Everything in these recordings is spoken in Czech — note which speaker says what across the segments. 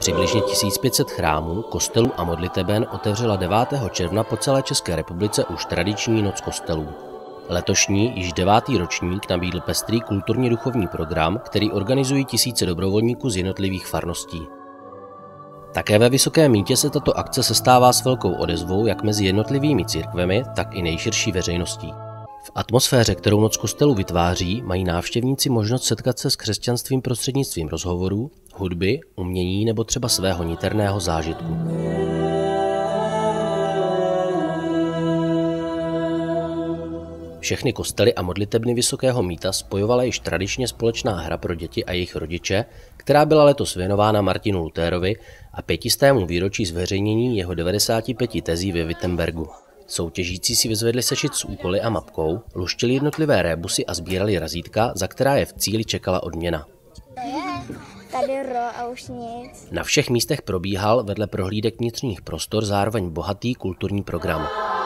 Speaker 1: Přibližně 1500 chrámů, kostelů a modliteben otevřela 9. června po celé České republice už tradiční Noc kostelů. Letošní, již 9. ročník nabídl pestrý kulturně duchovní program, který organizují tisíce dobrovolníků z jednotlivých farností. Také ve Vysokém Mýtě se tato akce sestává s velkou odezvou jak mezi jednotlivými církvemi, tak i nejširší veřejností. V atmosféře, kterou Noc kostelů vytváří, mají návštěvníci možnost setkat se s křesťanstvím prostřednictvím rozhovorů, hudby, umění nebo třeba svého niterného zážitku. Všechny kostely a modlitebny Vysokého Mýta spojovala již tradičně společná hra pro děti a jejich rodiče, která byla letos věnována Martinu Lutherovi a 500. výročí zveřejnění jeho 95 tezí ve Wittenbergu. Soutěžící si vyzvedli sešit s úkoly a mapkou, luštili jednotlivé rébusy a sbírali razítka, za která je v cíli čekala odměna.
Speaker 2: Tady a už nic.
Speaker 1: Na všech místech probíhal vedle prohlídek vnitřních prostor zároveň bohatý kulturní program.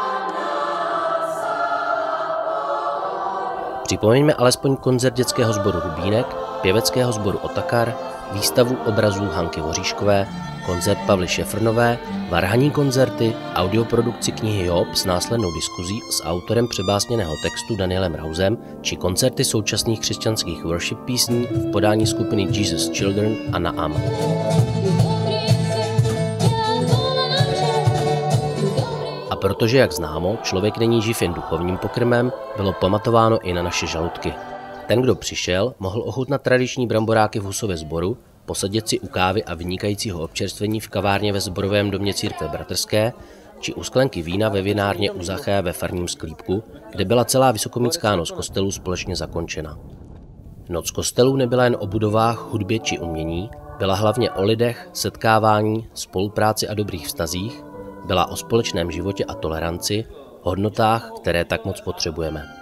Speaker 1: Připomeňme alespoň koncert dětského sboru Rubínek, pěveckého sboru Otakar, výstavu obrazů Hanky Voříškové, koncert Pavly Šefrnové, varhanní koncerty, audioprodukci knihy Job s následnou diskuzí s autorem přebásněného textu Danielem Rausem či koncerty současných křesťanských worship písní v podání skupiny Jesus Children a Naam. A protože, jak známo, člověk není živ jen duchovním pokrmem, bylo pamatováno i na naše žaludky. Ten, kdo přišel, mohl ochutnat tradiční bramboráky v Husově sboru, posadit si u kávy a vynikajícího občerstvení v kavárně ve sborovém domě církve bratrské, či u sklenky vína ve vinárně u Zaché ve farním sklípku, kde byla celá Vysokomítská noc kostelů společně zakončena. Noc kostelů nebyla jen o budovách, hudbě či umění, byla hlavně o lidech, setkávání, spolupráci a dobrých vztazích, byla o společném životě a toleranci, hodnotách, které tak moc potřebujeme.